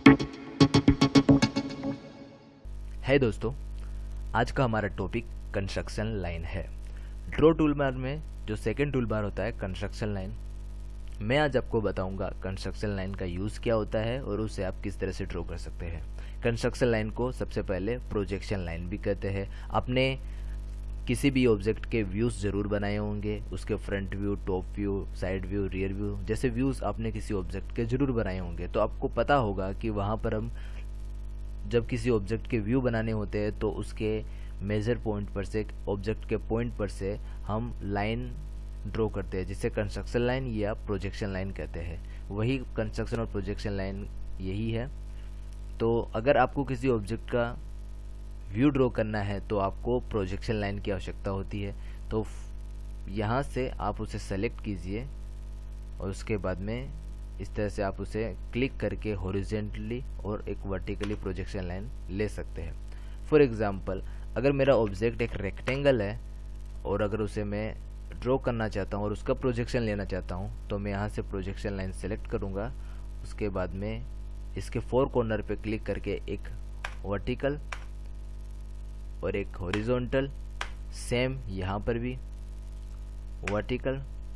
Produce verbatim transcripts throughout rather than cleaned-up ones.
है दोस्तों, आज का हमारा टॉपिक कंस्ट्रक्शन लाइन है। ड्रॉ टूल बार में जो सेकंड टूल बार होता है कंस्ट्रक्शन लाइन, मैं आज आपको बताऊंगा कंस्ट्रक्शन लाइन का यूज़ क्या होता है और उसे आप किस तरह से ड्रॉ कर सकते हैं। कंस्ट्रक्शन लाइन को सबसे पहले प्रोजेक्शन लाइन भी कहते हैं। आपने किसी भी ऑब्जेक्ट के व्यूज़ ज़रूर बनाए होंगे, उसके front view, top view, side view, rear view जैसे व्यूज़ आपने किसी ऑब्जेक्ट के ज़रूर बनाए होंगे। तो आपको पता होगा कि वहाँ पर हम जब किसी ऑब्जेक्ट के व्यू बनाने होते हैं तो उसके मेजर पॉइंट पर से, ऑब्जेक्ट के पॉइंट पर से हम लाइन ड्रॉ करते हैं, जिसे कंस्ट्रक्शन लाइन या प्रोजेक्शन लाइन कहते हैं। वही कंस्ट्रक्शन और प्रोजेक्शन लाइन यही है। तो अगर आपको किसी ऑब्जेक्ट का व्यू ड्रॉ करना है तो आपको प्रोजेक्शन लाइन की आवश्यकता होती है। तो यहाँ से आप उसे सेलेक्ट कीजिए और उसके बाद में इस तरह से आप उसे क्लिक करके हॉरिजॉन्टली और एक वर्टिकली प्रोजेक्शन लाइन ले सकते हैं। फॉर एग्जांपल, अगर मेरा ऑब्जेक्ट एक रेक्टेंगल है और अगर उसे मैं ड्रॉ करना चाहता हूँ और उसका प्रोजेक्शन लेना चाहता हूँ तो मैं यहाँ से प्रोजेक्शन लाइन सेलेक्ट करूँगा। उसके बाद में इसके फोर कॉर्नर पे क्लिक करके एक वर्टिकल और एक हॉरिजॉन्टल, सेम यहाँ पर भी वर्टिकल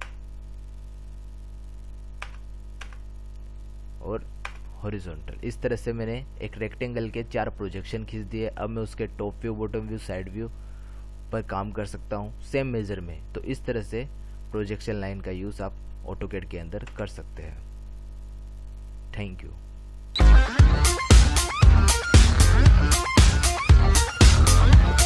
और हॉरिजॉन्टल, इस तरह से मैंने एक रेक्टेंगल के चार प्रोजेक्शन खींच दिए। अब मैं उसके top view, bottom view, side view पर काम कर सकता हूँ सेम मेजर में। तो इस तरह से प्रोजेक्शन लाइन का यूज़ आप ऑटोकैड के अंदर कर सकते हैं। Thank you.